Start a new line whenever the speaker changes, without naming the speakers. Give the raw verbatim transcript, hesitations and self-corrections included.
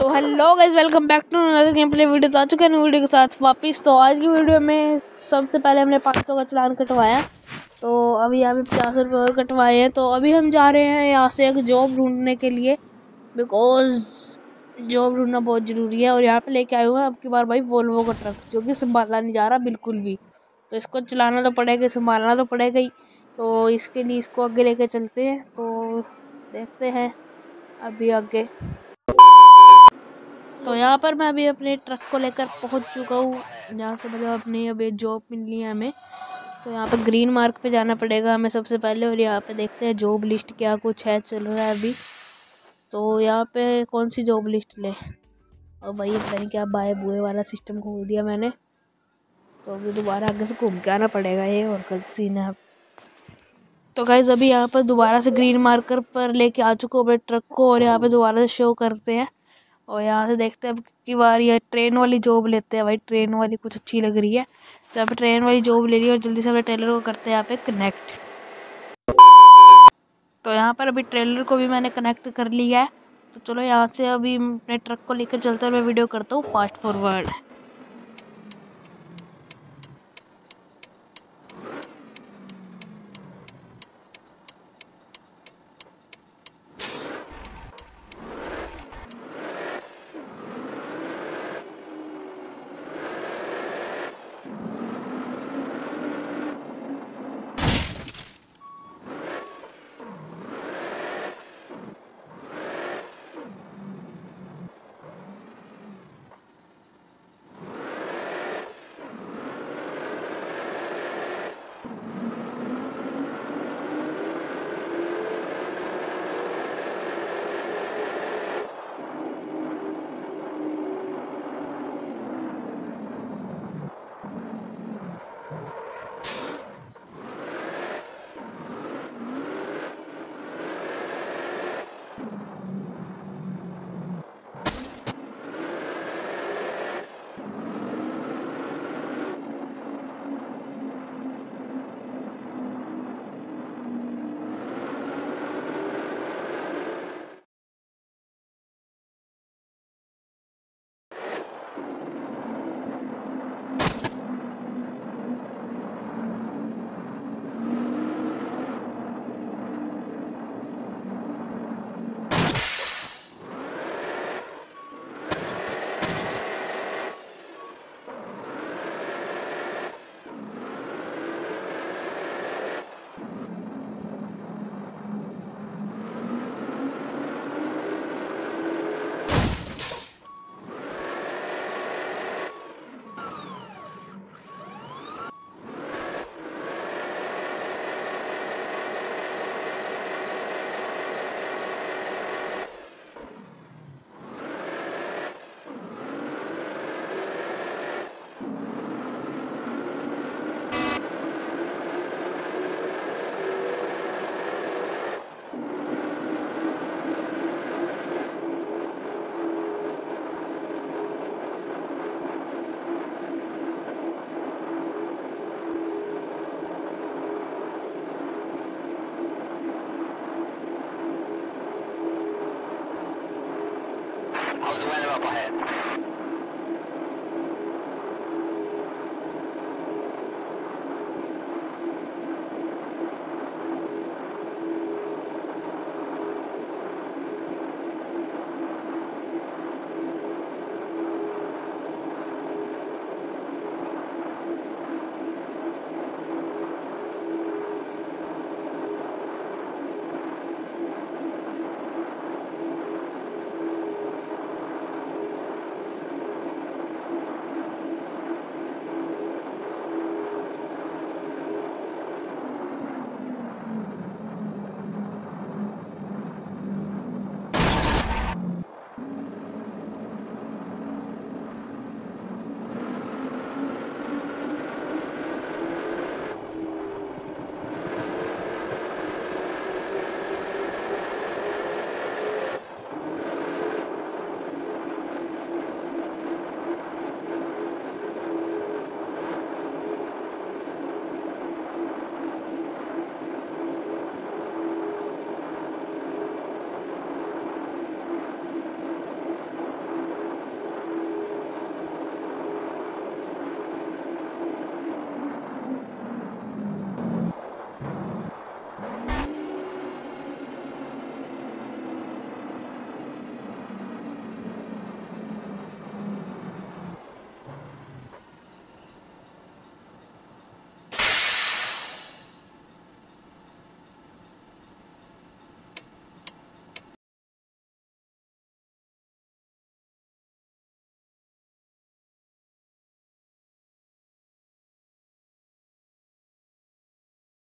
तो hello guys, welcome back to another game play video. तो आ चुके हैं वीडियो के साथ वापस। तो आज की वीडियो में सबसे पहले हमने पाँच सौ का चालान कटवाया, तो अभी यहाँ पे पचास रुपये और कटवाए हैं। तो अभी हम जा रहे हैं यहाँ से एक जॉब ढूंढने के लिए, बिकॉज जॉब ढूंढना बहुत ज़रूरी है। और यहाँ पे लेके आए हुए हैं अब की बार भाई वोल्वो का ट्रक, जो कि संभाला नहीं जा रहा बिल्कुल भी। तो इसको चलाना तो पड़ेगा, संभालना तो पड़ेगा ही। तो इसके लिए इसको आगे लेके चलते हैं, तो देखते हैं अभी आगे। तो यहाँ पर मैं अभी अपने ट्रक को लेकर पहुँच चुका हूँ, जहाँ से मतलब अपनी अभी जॉब मिलनी है हमें। तो यहाँ पर ग्रीन मार्क पे जाना पड़ेगा हमें सबसे पहले, और यहाँ पे देखते हैं जॉब लिस्ट क्या कुछ है चल रहा है अभी। तो यहाँ पे कौन सी जॉब लिस्ट ले, और भाई पता नहीं क्या बाय बुए वाला सिस्टम खोल दिया मैंने। तो अभी दोबारा आगे से घूम के आना पड़ेगा, ये और गलत सीन है। तो गाइज अभी यहाँ पर दोबारा से ग्रीन मार्कर पर लेके आ चुका हूँ अपने ट्रक को, और यहाँ पे दोबारा से शो करते हैं। और यहाँ से देखते हैं अब की बार ये ट्रेन वाली जॉब लेते हैं। भाई ट्रेन वाली कुछ अच्छी लग रही है, तो यहाँ पे ट्रेन वाली जॉब ले ली, और जल्दी से अपने ट्रेलर को करते हैं यहाँ पे कनेक्ट। तो यहाँ पर अभी ट्रेलर को भी मैंने कनेक्ट कर लिया है। तो चलो यहाँ से अभी अपने ट्रक को लेकर चलते हुए मैं वीडियो करता हूँ fast forward.
How's the weather up ahead?